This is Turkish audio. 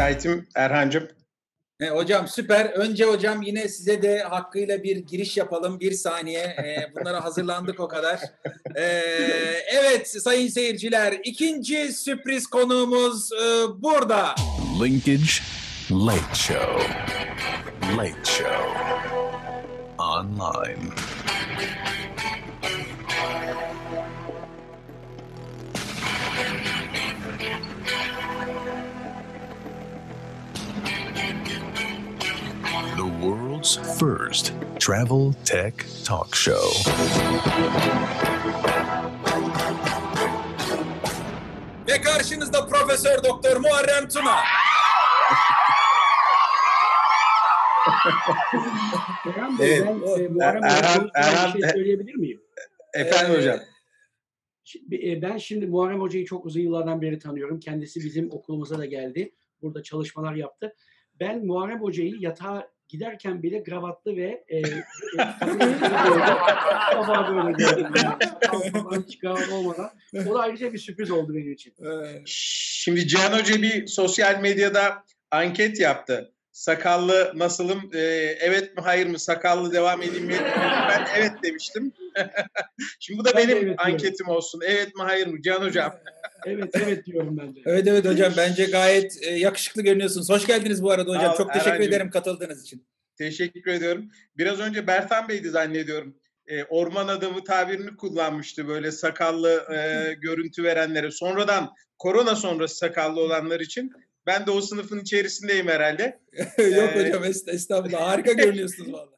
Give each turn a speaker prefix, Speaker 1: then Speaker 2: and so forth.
Speaker 1: müsaitim Erhancığım.
Speaker 2: Hocam süper. Önce hocam yine size de hakkıyla bir giriş yapalım. Bir saniye. Bunlara hazırlandık o kadar. Evet sayın seyirciler, ikinci sürpriz konuğumuz burada.
Speaker 3: Linkage Late Show. Late Show. Online. The world's first travel tech talk show.
Speaker 2: Ve karşınızda Profesör Doktor Muharrem Tuna.
Speaker 1: Evet.
Speaker 4: Ben Muharrem bir şey söyleyebilir miyim?
Speaker 1: Efendim hocam.
Speaker 4: Ben şimdi Muharrem Hoca'yı çok uzun yıllardan beri tanıyorum. Kendisi bizim okulumuza da geldi. Burada çalışmalar yaptı. Ben Muharrem Hoca'yı yatağa giderken bile kravatlı ve kafa böyle gördüm. Hiç kravat olmadan. O da ayrıca bir sürpriz oldu benim için.
Speaker 1: Şimdi Cihan Hoca bir sosyal medyada anket yaptı. Sakallı nasılım? Evet mi hayır mı? Sakallı devam edeyim mi? Ben evet demiştim. Şimdi bu da benim evet anketim olsun. Evet mi hayır mı? Cihan Hocam.
Speaker 4: Evet diyorum ben de.
Speaker 2: Evet hocam, bence gayet yakışıklı görünüyorsunuz. Hoş geldiniz bu arada hocam. Çok teşekkür ederim katıldığınız için.
Speaker 1: Teşekkür ediyorum. Biraz önce Bertan Bey'di zannediyorum. Orman adamı tabirini kullanmıştı böyle sakallı görüntü verenlere. Sonradan korona sonrası sakallı olanlar için. Ben de o sınıfın içerisindeyim herhalde.
Speaker 2: Yok hocam, estağfurullah. Harika görünüyorsunuz vallahi.